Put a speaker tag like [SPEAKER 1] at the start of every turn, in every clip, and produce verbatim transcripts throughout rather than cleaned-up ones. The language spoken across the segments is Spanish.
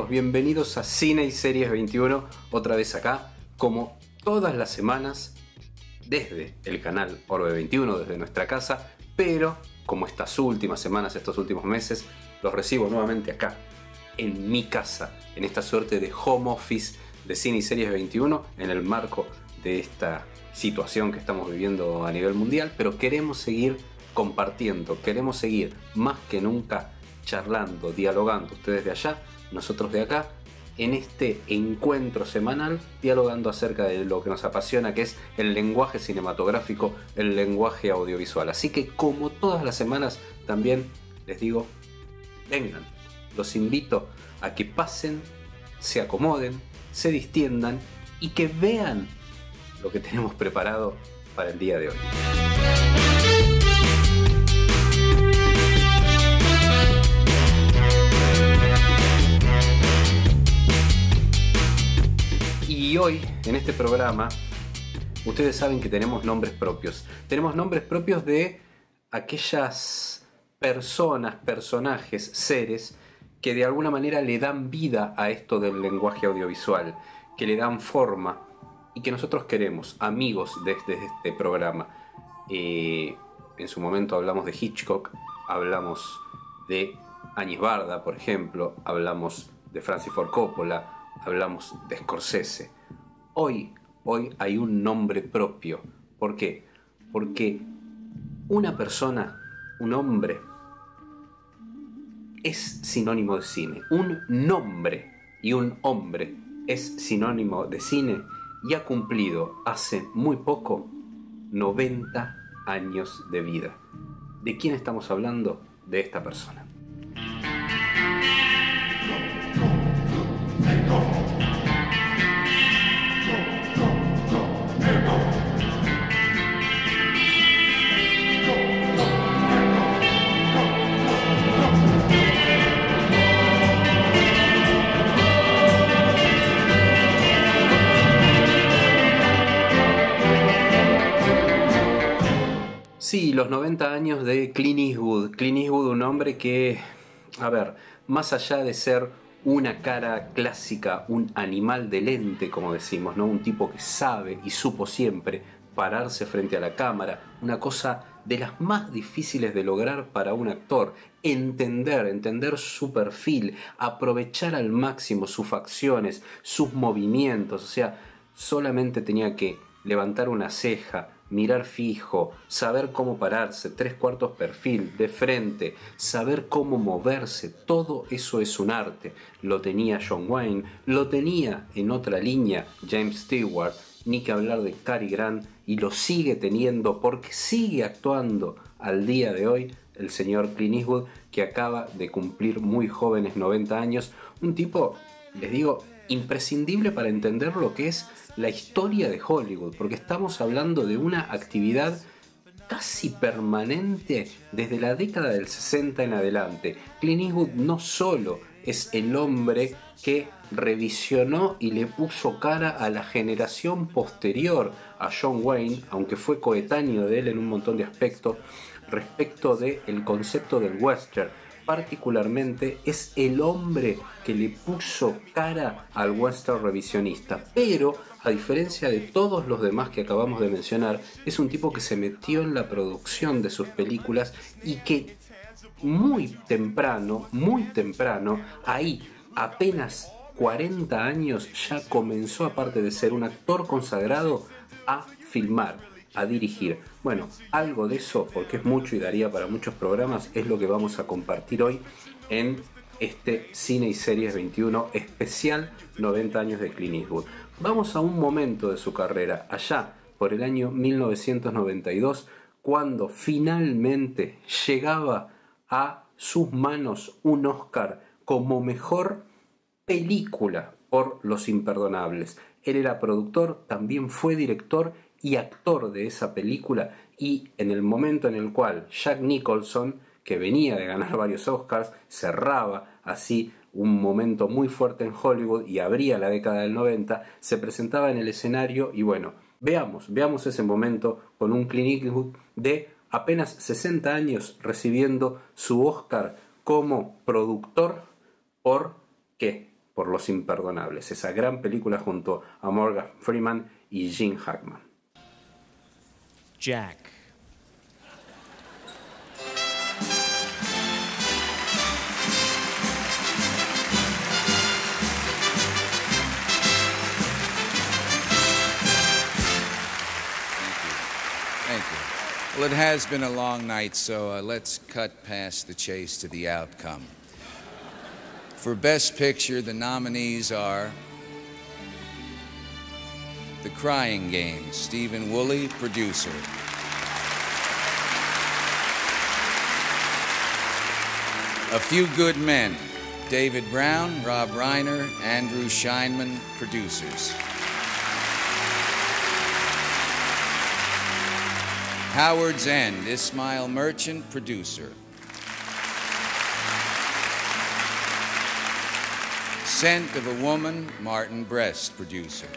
[SPEAKER 1] amigos, bienvenidos a Cine y Series veintiuno, otra vez acá, como todas las semanas, desde el canal Orbe veintiuno, desde nuestra casa, pero como estas últimas semanas, estos últimos meses, los recibo nuevamente acá, en mi casa, en esta suerte de home office de Cine y Series veintiuno, en el marco de esta situación que estamos viviendo a nivel mundial, pero queremos seguir compartiendo, queremos seguir más que nunca charlando, dialogando, ustedes de allá, nosotros de acá, en este encuentro semanal, dialogando acerca de lo que nos apasiona, que es el lenguaje cinematográfico, el lenguaje audiovisual. Así que, como todas las semanas, también les digo, vengan, los invito a que pasen, se acomoden, se distiendan y que vean lo que tenemos preparado para el día de hoy. Y hoy, en este programa, ustedes saben que tenemos nombres propios. Tenemos nombres propios de aquellas personas, personajes, seres que de alguna manera le dan vida a esto del lenguaje audiovisual, que le dan forma y que nosotros queremos, amigos de este, de este programa. Eh, en su momento hablamos de Hitchcock, hablamos de Añez Barda, por ejemplo, hablamos de Francis Ford Coppola, hablamos de Scorsese. Hoy, hoy hay un nombre propio. ¿Por qué? Porque una persona, un hombre, es sinónimo de cine. Un nombre y un hombre es sinónimo de cine y ha cumplido hace muy poco noventa años de vida. ¿De quién estamos hablando? De esta persona. Sí, los noventa años de Clint Eastwood. Clint Eastwood, un hombre que, a ver, más allá de ser una cara clásica, un animal de lente, como decimos, ¿no? Un tipo que sabe y supo siempre pararse frente a la cámara, una cosa de las más difíciles de lograr para un actor, entender, entender su perfil, aprovechar al máximo sus facciones, sus movimientos, o sea, solamente tenía que levantar una ceja, mirar fijo, saber cómo pararse, tres cuartos perfil, de frente, saber cómo moverse, todo eso es un arte. Lo tenía John Wayne, lo tenía en otra línea James Stewart, ni que hablar de Cary Grant, y lo sigue teniendo porque sigue actuando al día de hoy el señor Clint Eastwood, que acaba de cumplir muy jóvenes noventa años, un tipo, les digo, imprescindible para entender lo que es la historia de Hollywood, porque estamos hablando de una actividad casi permanente desde la década del sesenta en adelante. Clint Eastwood no solo es el hombre que revisionó y le puso cara a la generación posterior a John Wayne, aunque fue coetáneo de él en un montón de aspectos respecto del concepto del western. Particularmente es el hombre que le puso cara al western revisionista, pero a diferencia de todos los demás que acabamos de mencionar, es un tipo que se metió en la producción de sus películas y que muy temprano, muy temprano, ahí apenas cuarenta años, ya comenzó, aparte de ser un actor consagrado, a filmar, a dirigir. Bueno, algo de eso, porque es mucho y daría para muchos programas, es lo que vamos a compartir hoy en este Cine y Series veintiuno especial noventa años de Clint Eastwood. Vamos a un momento de su carrera, allá por el año mil novecientos noventa y dos, cuando finalmente llegaba a sus manos un Oscar como mejor película por Los Imperdonables. Él era productor, también fue director y actor de esa película, y en el momento en el cual Jack Nicholson, que venía de ganar varios Oscars, cerraba así un momento muy fuerte en Hollywood y abría la década del noventa, se presentaba en el escenario y bueno, veamos, veamos ese momento con un Clint Eastwood de apenas sesenta años recibiendo su Oscar como productor por ¿qué? por Los Imperdonables, esa gran película junto a Morgan Freeman y Gene Hackman.
[SPEAKER 2] Jack.
[SPEAKER 3] Thank you. Well, it has been a long night, so uh, let's cut past the chase to the outcome. For Best Picture, the nominees are The Crying Game, Stephen Woolley, producer. A Few Good Men, David Brown, Rob Reiner, Andrew Scheinman, producers. Howard's End, Ismail Merchant, producer. Scent of a Woman, Martin Brest, producer.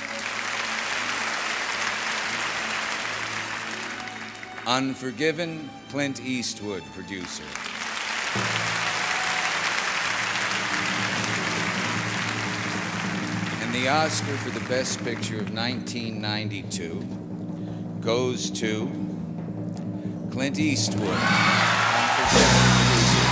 [SPEAKER 3] Unforgiven, Clint Eastwood, producer. And the Oscar for the Best Picture of nineteen ninety-two goes to Clint Eastwood, Unforgiven, producer.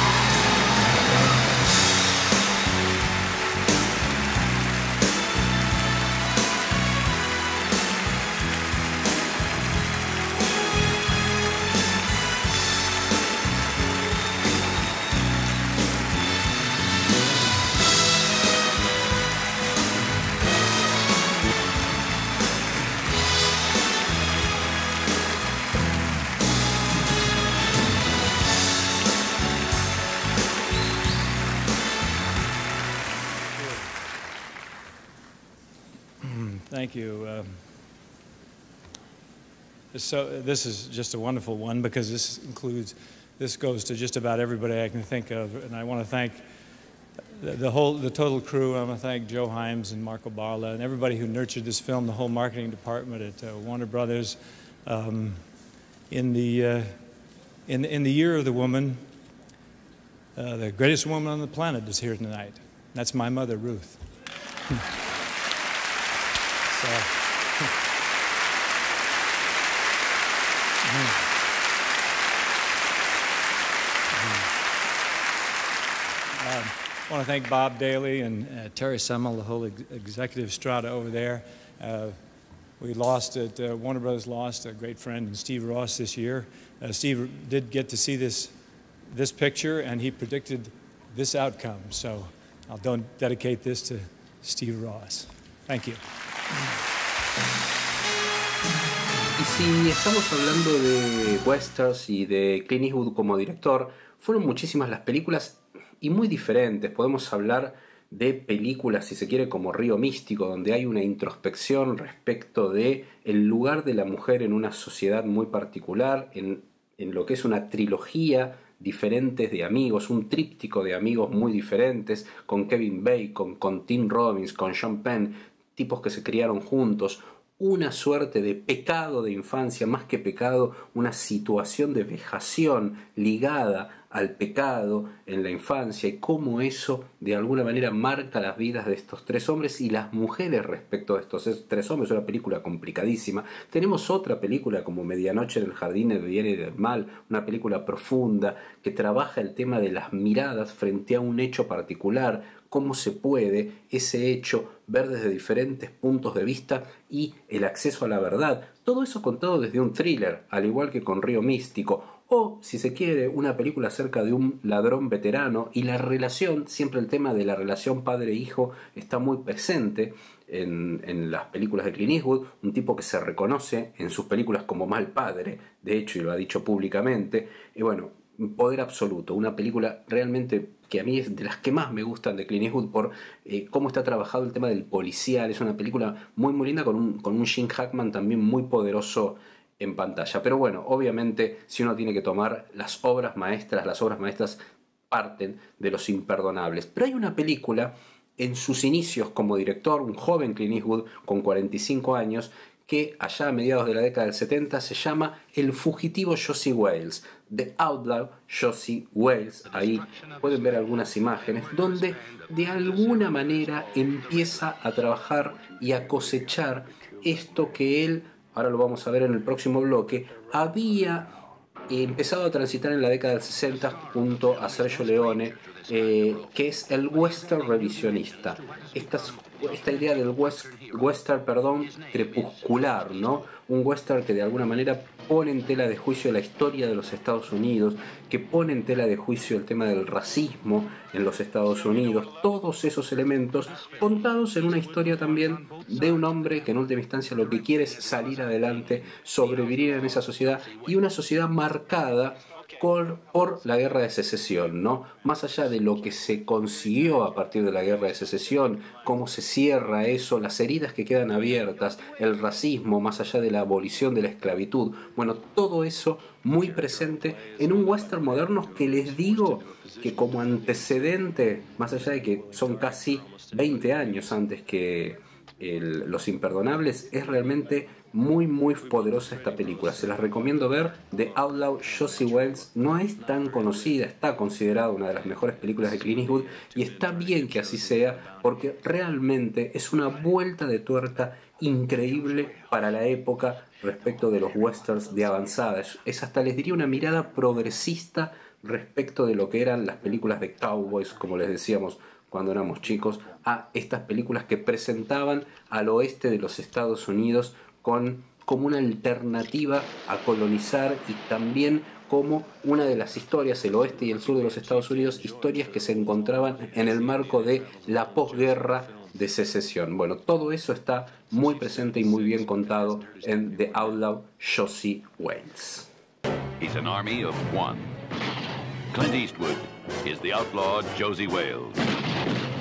[SPEAKER 2] Thank you. Um, so this is just a wonderful one because this includes, this goes to just about everybody I can think of, and I want to thank the, the whole, the total crew. I want to thank Joe Hyams and Marco Barla and everybody who nurtured this film, the whole marketing department at uh, Warner Brothers. Um, in the uh, in in the year of the woman, uh, the greatest woman on the planet is here tonight. That's my mother, Ruth. So, um, I want to thank Bob Daly and uh, Terry Semmel, the whole ex executive strata over there. Uh, we lost it, uh, Warner Brothers lost a great friend in Steve Ross this year. Uh, Steve did get to see this, this picture, and he predicted this outcome. So I'll don't dedicate this to Steve Ross. Thank you.
[SPEAKER 1] Y si estamos hablando de westerns y de Clint Eastwood como director, fueron muchísimas las películas y muy diferentes. Podemos hablar de películas, si se quiere, como Río Místico, donde hay una introspección respecto de el lugar de la mujer en una sociedad muy particular, en, en lo que es una trilogía diferentes de amigos, un tríptico de amigos muy diferentes, con Kevin Bacon, con Tim Robbins, con Sean Penn, tipos que se criaron juntos, una suerte de pecado de infancia, más que pecado, una situación de vejación ligada al pecado en la infancia y cómo eso de alguna manera marca las vidas de estos tres hombres y las mujeres respecto de estos tres hombres. Una película complicadísima. Tenemos otra película como Medianoche en el Jardín del Bien y del Mal, una película profunda que trabaja el tema de las miradas frente a un hecho particular, cómo se puede ese hecho ver desde diferentes puntos de vista y el acceso a la verdad. Todo eso contado desde un thriller, al igual que con Río Místico, o, si se quiere, una película acerca de un ladrón veterano y la relación, siempre el tema de la relación padre-hijo está muy presente en, en las películas de Clint Eastwood, un tipo que se reconoce en sus películas como mal padre, de hecho, y lo ha dicho públicamente, y bueno, Poder Absoluto, una película realmente que a mí es de las que más me gustan de Clint Eastwood por eh, cómo está trabajado el tema del policial. Es una película muy muy linda con un, con un Gene Hackman también muy poderoso en pantalla. Pero bueno, obviamente si uno tiene que tomar las obras maestras, las obras maestras parten de Los Imperdonables. Pero hay una película en sus inicios como director, un joven Clint Eastwood con cuarenta y cinco años, que allá a mediados de la década del setenta se llama El fugitivo Josie Wales, The Outlaw Josie Wales. Ahí pueden ver algunas imágenes donde de alguna manera empieza a trabajar y a cosechar esto que él, ahora lo vamos a ver en el próximo bloque, había empezado a transitar en la década del sesenta junto a Sergio Leone, eh, que es el western revisionista. Estas, esta idea del west, western perdón, crepuscular, ¿no? Un western que de alguna manera pone en tela de juicio la historia de los Estados Unidos, que pone en tela de juicio el tema del racismo en los Estados Unidos, todos esos elementos contados en una historia también de un hombre que en última instancia lo que quiere es salir adelante, sobrevivir en esa sociedad, y una sociedad marcada por, por la guerra de secesión, ¿no? Más allá de lo que se consiguió a partir de la guerra de secesión, cómo se cierra eso, las heridas que quedan abiertas, el racismo, más allá de la abolición de la esclavitud, bueno, todo eso muy presente en un western moderno que les digo que como antecedente, más allá de que son casi veinte años antes que el, Los Imperdonables, es realmente muy muy poderosa esta película. Se las recomiendo ver. The Outlaw Josie Wales no es tan conocida, está considerada una de las mejores películas de Clint Eastwood, y está bien que así sea, porque realmente es una vuelta de tuerca increíble para la época respecto de los westerns de avanzada. Es hasta, les diría, una mirada progresista respecto de lo que eran las películas de cowboys, como les decíamos cuando éramos chicos, a estas películas que presentaban al oeste de los Estados Unidos con, como una alternativa a colonizar, y también como una de las historias, el oeste y el sur de los Estados Unidos, historias que se encontraban en el marco de la posguerra de secesión. Bueno, todo eso está muy presente y muy bien contado en The Outlaw Josie Wales.
[SPEAKER 4] He's an army of one. Clint Eastwood is the outlaw Josie Wales.